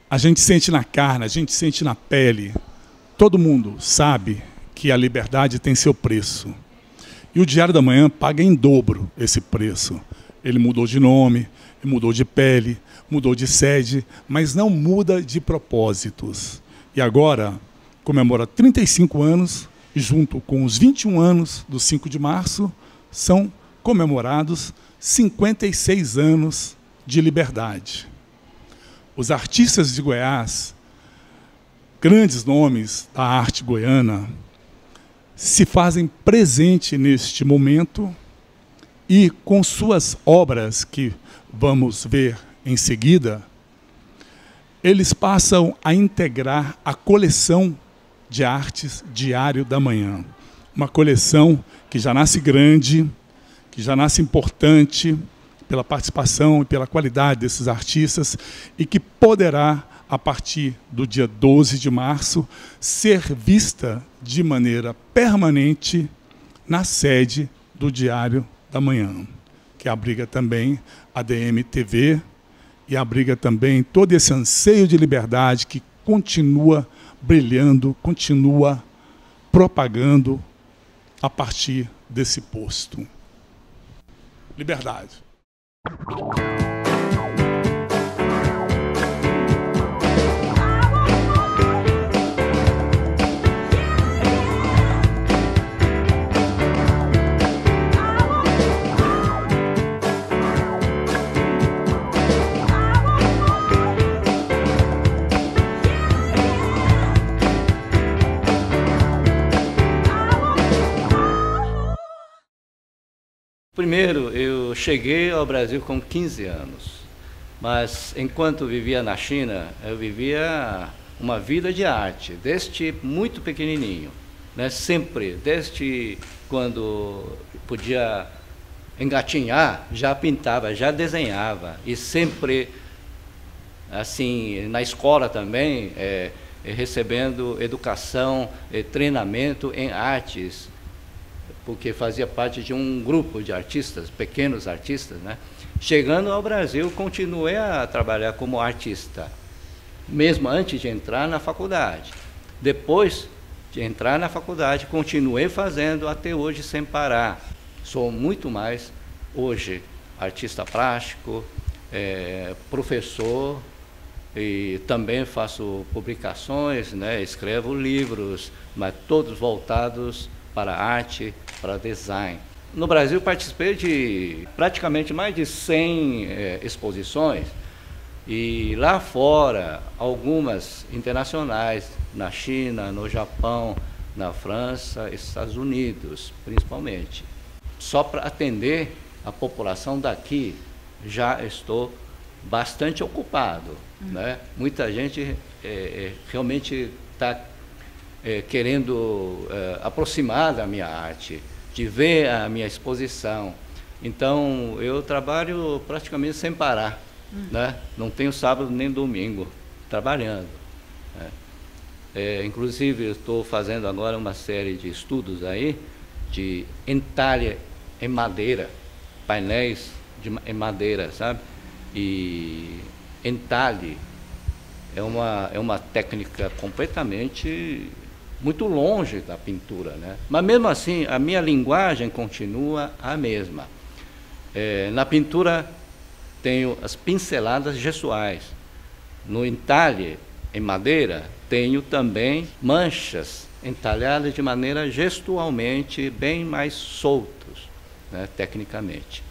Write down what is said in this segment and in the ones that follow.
A gente sente na carne, a gente sente na pele. Todo mundo sabe que a liberdade tem seu preço. E o Diário da Manhã paga em dobro esse preço. Ele mudou de nome, mudou de pele, mudou de sede, mas não muda de propósitos. E agora comemora 35 anos, e junto com os 21 anos do 5 de março, são comemorados 56 anos de liberdade. Os artistas de Goiás, grandes nomes da arte goiana, se fazem presente neste momento e com suas obras, que vamos ver em seguida, eles passam a integrar a coleção de artes Diário da Manhã. Uma coleção que já nasce grande, que já nasce importante pela participação e pela qualidade desses artistas e que poderá, a partir do dia 12 de março, ser vista de maneira permanente na sede do Diário da Manhã, que abriga também a DMTV e abriga também todo esse anseio de liberdade que continua brilhando, continua propagando a partir desse posto. Liberdade. Primeiro, eu cheguei ao Brasil com 15 anos, mas enquanto vivia na China, eu vivia uma vida de arte, desde muito pequenininho, né? Sempre, desde quando podia engatinhar, já pintava, já desenhava, e sempre, assim, na escola também, recebendo educação, treinamento em artes, porque fazia parte de um grupo de artistas, pequenos artistas, né? Chegando ao Brasil, continuei a trabalhar como artista, mesmo antes de entrar na faculdade. Depois de entrar na faculdade, continuei fazendo até hoje sem parar. Sou muito mais, hoje, artista plástico, professor, e também faço publicações, né? Escrevo livros, mas todos voltados para arte, para design. No Brasil participei de praticamente mais de 100 exposições, e lá fora, algumas internacionais, na China, no Japão, na França, Estados Unidos, principalmente. Só para atender a população daqui, já estou bastante ocupado, né? Muita gente realmente está querendo aproximar da minha arte, de ver a minha exposição. Então, eu trabalho praticamente sem parar, né? Não tenho sábado nem domingo, trabalhando, né? Inclusive, eu estou fazendo agora uma série de estudos aí, de entalhe em madeira, painéis em madeira, sabe? E entalhe é uma técnica completamente muito longe da pintura, né? Mas mesmo assim, a minha linguagem continua a mesma. Na pintura tenho as pinceladas gestuais. No entalhe em madeira, tenho também manchas entalhadas de maneira gestualmente bem mais soltos, né, tecnicamente.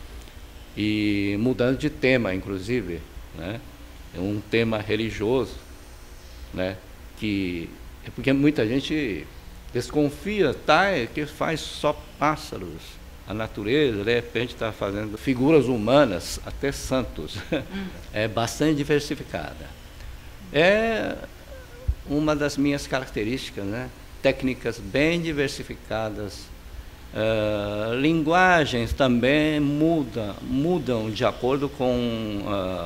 E mudando de tema, inclusive, né? É um tema religioso, né? Porque muita gente desconfia, que faz só pássaros, a natureza, de repente está fazendo figuras humanas, até santos. É bastante diversificada. É uma das minhas características, né? Técnicas bem diversificadas. Linguagens também mudam de acordo com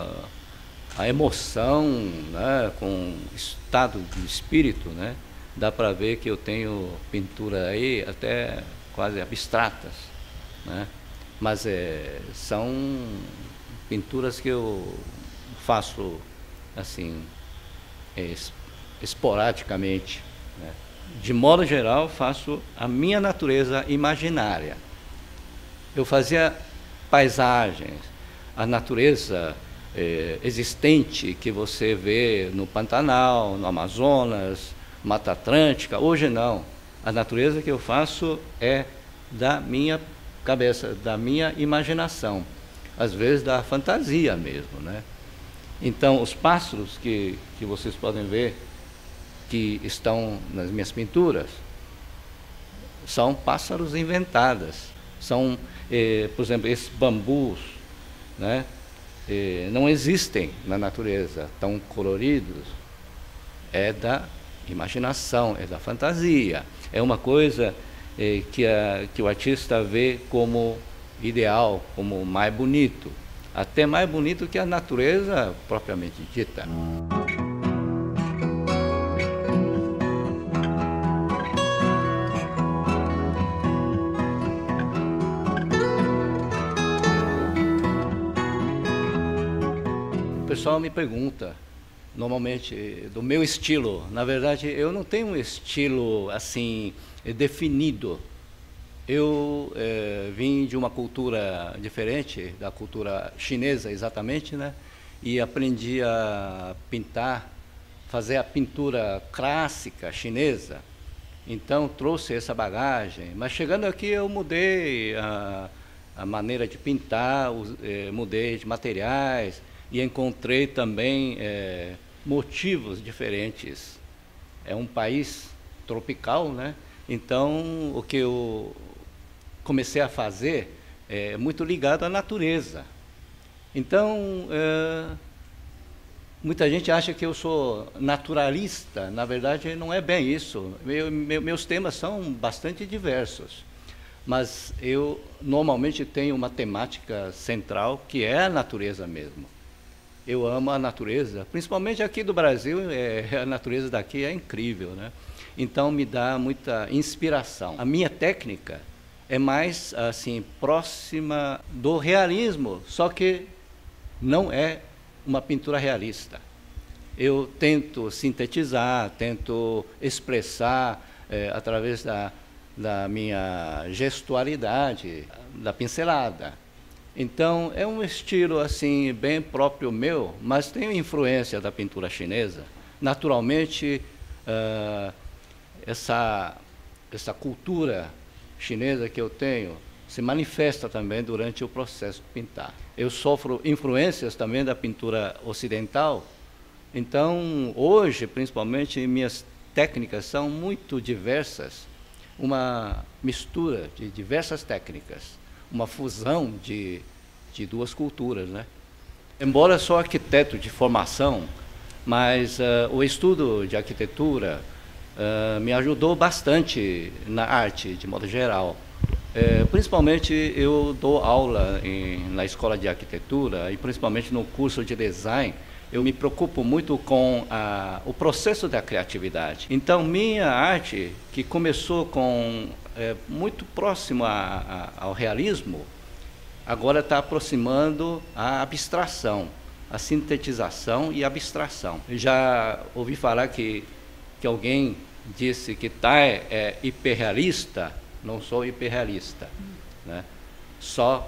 a emoção, né, com o estado de espírito, né? Dá para ver que eu tenho pintura aí até quase abstratas, né? Mas são pinturas que eu faço assim esporadicamente, né? De modo geral, faço a minha natureza imaginária. Eu fazia paisagens, a natureza existente que você vê no Pantanal, no Amazonas, Mata Atlântica. Hoje não. A natureza que eu faço é da minha cabeça, da minha imaginação, às vezes da fantasia mesmo, né? Então, os pássaros que vocês podem ver, que estão nas minhas pinturas, são pássaros inventados. São, por exemplo, esses bambus, né? Não existem na natureza tão coloridos. É da imaginação, é da fantasia. É uma coisa que o artista vê como ideal, como mais bonito. Até mais bonito que a natureza propriamente dita. O pessoal me pergunta, normalmente, do meu estilo. Na verdade, eu não tenho um estilo assim definido. Eu vim de uma cultura diferente, da cultura chinesa exatamente, né? E aprendi a pintar, fazer a pintura clássica chinesa. Então trouxe essa bagagem, mas chegando aqui eu mudei a maneira de pintar, mudei de materiais e encontrei também motivos diferentes. É um país tropical, né? Então o que eu comecei a fazer é muito ligado à natureza. Então, muita gente acha que eu sou naturalista. Na verdade, não é bem isso. Meus temas são bastante diversos. Mas eu normalmente tenho uma temática central, que é a natureza mesmo. Eu amo a natureza, principalmente aqui do Brasil, a natureza daqui é incrível, né? Então, me dá muita inspiração. A minha técnica é mais assim próxima do realismo, só que não é uma pintura realista. Eu tento sintetizar, tento expressar através da minha gestualidade, da pincelada. Então é um estilo assim bem próprio meu, mas tem influência da pintura chinesa. Naturalmente essa cultura chinesa que eu tenho se manifesta também durante o processo de pintar. Eu sofro influências também da pintura ocidental, então hoje, principalmente, minhas técnicas são muito diversas, uma mistura de diversas técnicas, uma fusão de duas culturas, né? Embora sou arquiteto de formação, mas o estudo de arquitetura me ajudou bastante na arte, de modo geral. Principalmente eu dou aula na escola de arquitetura e principalmente no curso de design. Eu me preocupo muito com o processo da criatividade. Então, minha arte, que começou muito próximo ao realismo, agora está aproximando a abstração, a sintetização e a abstração. Eu já ouvi falar que alguém disse que Thay é hiperrealista. Não sou hiperrealista, né? Só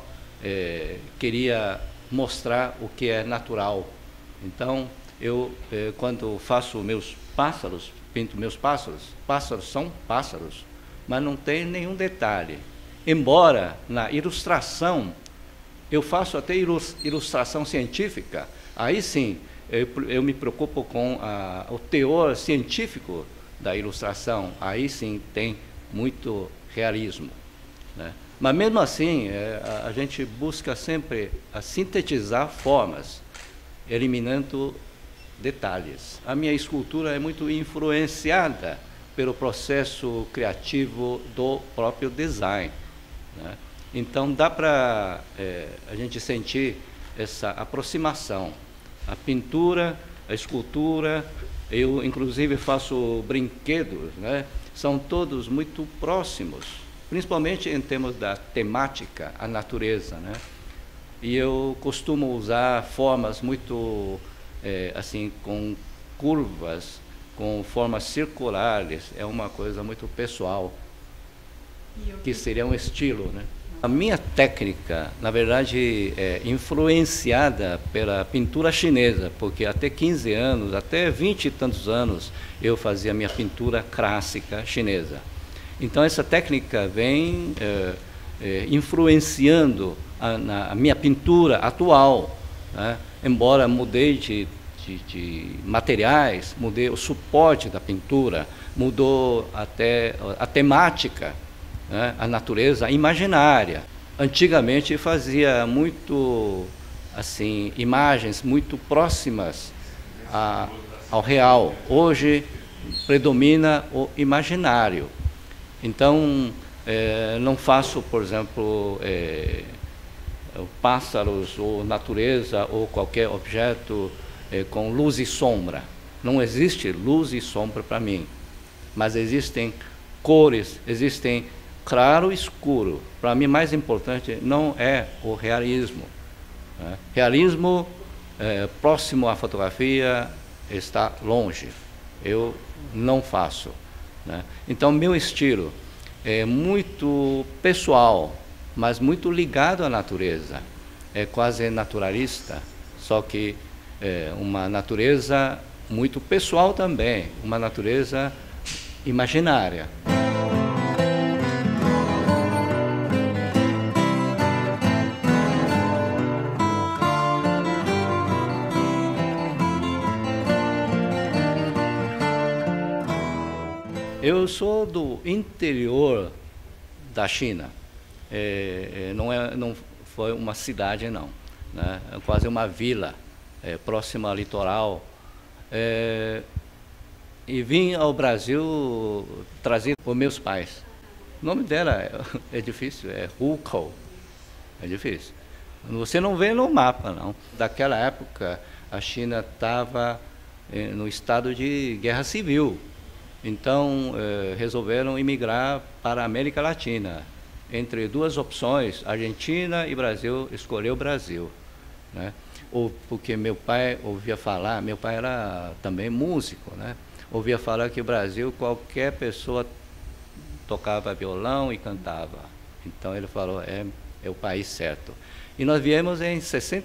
queria mostrar o que é natural. Então, eu, quando faço meus pássaros, pinto meus pássaros, pássaros são pássaros, mas não tem nenhum detalhe. Embora na ilustração, eu faço até ilustração científica, aí sim, eu me preocupo com o teor científico da ilustração, aí sim tem muito realismo, né? Mas mesmo assim, a gente busca sempre sintetizar formas, eliminando detalhes. A minha escultura é muito influenciada pelo processo criativo do próprio design, né? Então dá para a gente sentir essa aproximação. A pintura, a escultura, eu inclusive faço brinquedos, né? São todos muito próximos, principalmente em termos da temática, a natureza, né? E eu costumo usar formas muito, assim, com curvas, com formas circulares, é uma coisa muito pessoal, que seria um estilo, né? A minha técnica, na verdade, é influenciada pela pintura chinesa, porque até 15 anos, até 20 e tantos anos, eu fazia minha pintura clássica chinesa. Então, essa técnica vem influenciando a minha pintura atual, né? Embora mudei de materiais, mudei o suporte da pintura, mudou até a temática, né? A natureza imaginária. Antigamente fazia muito, assim, imagens muito próximas ao real. Hoje predomina o imaginário. Então, não faço, por exemplo, pássaros ou natureza ou qualquer objeto com luz e sombra. Não existe luz e sombra para mim, mas existem cores, existem claro e escuro. Para mim, mais importante não é o realismo, né? Realismo próximo à fotografia está longe. Eu não faço, né? Então, meu estilo é muito pessoal, mas muito ligado à natureza. É quase naturalista, só que uma natureza muito pessoal também, uma natureza imaginária. Eu sou do interior da China, não foi uma cidade não, né? É quase uma vila, próxima ao litoral, e vim ao Brasil trazido por meus pais. O nome dela é difícil, é Hukou, é difícil. Você não vê no mapa não. Daquela época a China estava no estado de guerra civil. Então, resolveram emigrar para a América Latina. Entre duas opções, Argentina e Brasil, escolheu o Brasil, né? Porque meu pai ouvia falar, meu pai era também músico, né? Ouvia falar que o Brasil, qualquer pessoa tocava violão e cantava. Então, ele falou, é o país certo. E nós viemos em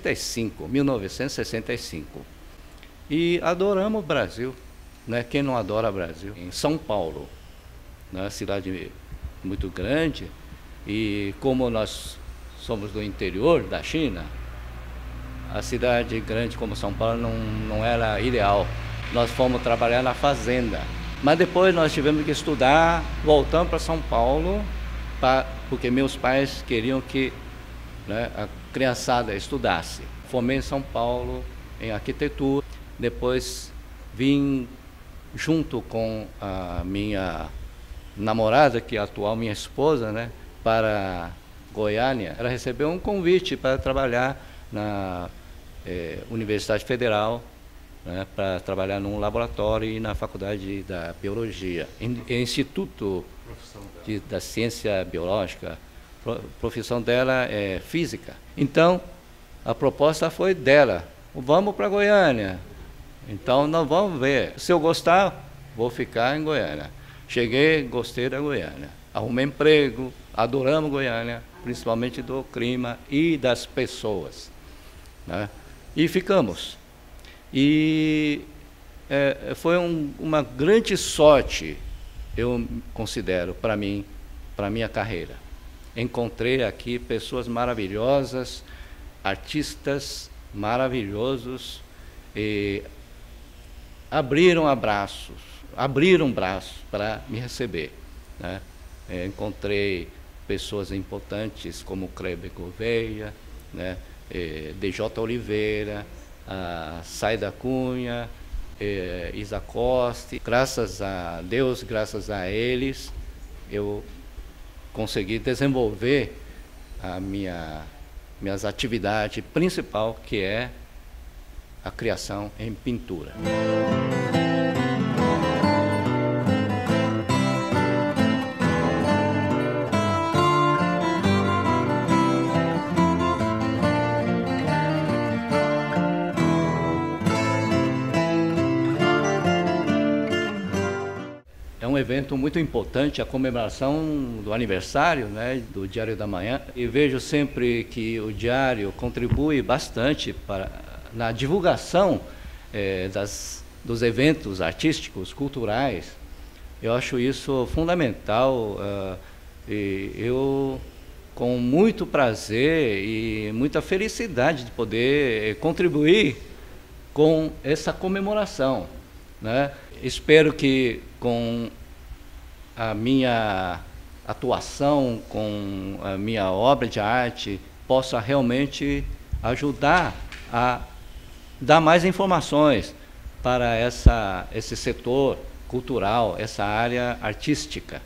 1965. E adoramos o Brasil. Né? Quem não adora o Brasil? Em São Paulo, né? Cidade muito grande, e como nós somos do interior da China, a cidade grande como São Paulo não era ideal. Nós fomos trabalhar na fazenda, mas depois nós tivemos que estudar, voltamos para São Paulo, porque meus pais queriam que, né, a criançada estudasse. Formei em São Paulo em arquitetura, depois vim junto com a minha namorada, que é a atual minha esposa, né, para Goiânia. Ela recebeu um convite para trabalhar na Universidade Federal, né, para trabalhar num laboratório e na Faculdade da Biologia, Instituto da Ciência Biológica. A profissão dela é física. Então, a proposta foi dela, vamos para Goiânia. Então, nós vamos ver. Se eu gostar, vou ficar em Goiânia. Cheguei, gostei da Goiânia. Arrumei emprego, adoramos Goiânia, principalmente do clima e das pessoas, né? E ficamos. E foi uma grande sorte, eu considero, para mim, para a minha carreira. Encontrei aqui pessoas maravilhosas, artistas maravilhosos, e abriram braços para me receber, né? Encontrei pessoas importantes como Kleber Gouveia, né? DJ Oliveira, Saida Cunha, Isa Costa. Graças a Deus, graças a eles, eu consegui desenvolver minhas atividades principal, que é a criação em pintura. evento muito importante, a comemoração do aniversário, né, do Diário da Manhã. E vejo sempre que o Diário contribui bastante na divulgação dos eventos artísticos, culturais. Eu acho isso fundamental, e eu, com muito prazer e muita felicidade de poder contribuir com essa comemoração, né? Espero que com a minha atuação, com a minha obra de arte, possa realmente ajudar a dar mais informações para esse setor cultural, essa área artística.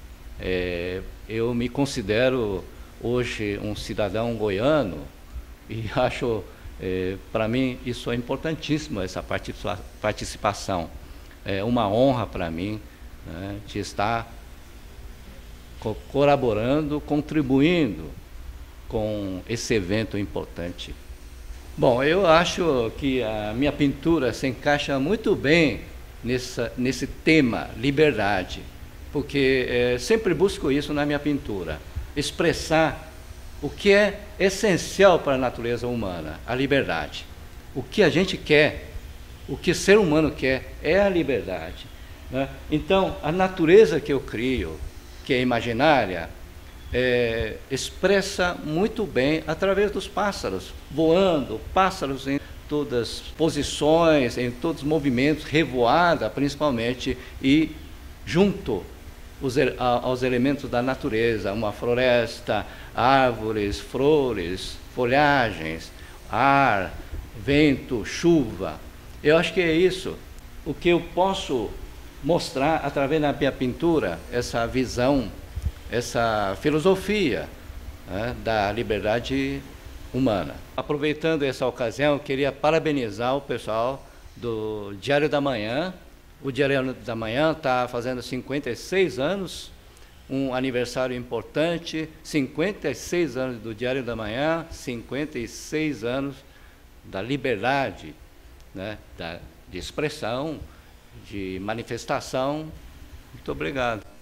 Eu me considero hoje um cidadão goiano e acho, para mim, isso é importantíssimo, essa participação. É uma honra para mim, né, de estar colaborando, contribuindo com esse evento importante. Bom, eu acho que a minha pintura se encaixa muito bem nesse tema, liberdade, porque sempre busco isso na minha pintura, expressar o que é essencial para a natureza humana, a liberdade. O que a gente quer, o que o ser humano quer é a liberdade, né? Então, a natureza que eu crio, que é imaginária, expressa muito bem através dos pássaros, voando, pássaros em todas as posições, em todos os movimentos, revoada principalmente, e junto aos elementos da natureza, uma floresta, árvores, flores, folhagens, ar, vento, chuva. Eu acho que é isso o que eu posso mostrar através da minha pintura, essa visão, essa filosofia, né, da liberdade humana. Aproveitando essa ocasião, eu queria parabenizar o pessoal do Diário da Manhã. O Diário da Manhã está fazendo 56 anos, um aniversário importante, 56 anos do Diário da Manhã, 56 anos da liberdade, né, de expressão, de manifestação. Muito obrigado.